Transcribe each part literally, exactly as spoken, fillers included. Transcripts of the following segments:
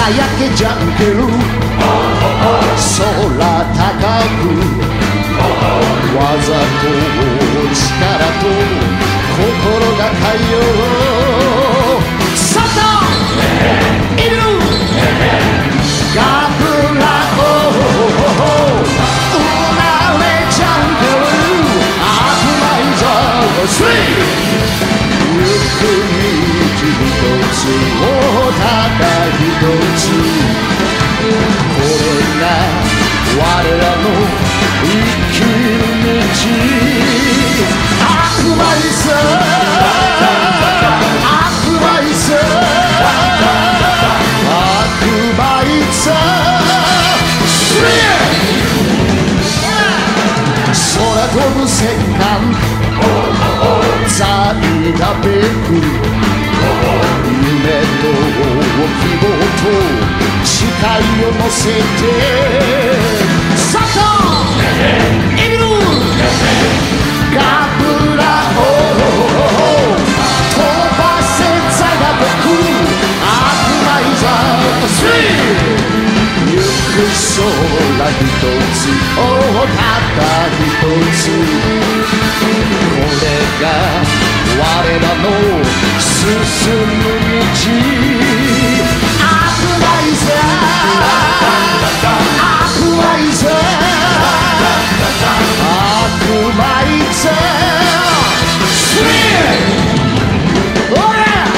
輝けジャンケル空高くわざと力と心が太陽外いるガブラオうなれジャンケル悪魔いざスリーゆっくり一つをただ一つこれが我らの生きる道悪魔いさ悪魔いさ悪魔いさ空飛ぶ戦艦ザイがべく夢と希望と誓いを乗せて外いるガブラを飛ばせザがべく悪魔いざスリーゆく空一つをたった一つこれが我らの進む道悪魔いざ悪魔いざ悪魔いざスリーオーラ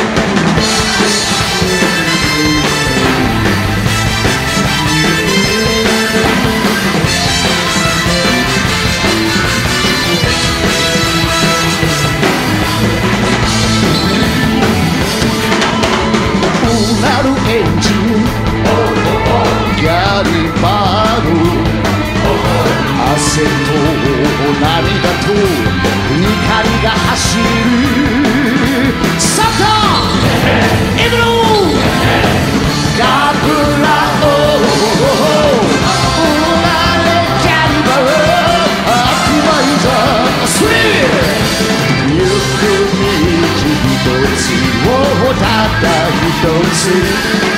エンジンギャリバーグ汗と涙と怒りが走るサッカーイブローガブラオうなれギャリバー悪魔いざスリーゆく道一つをたった一つ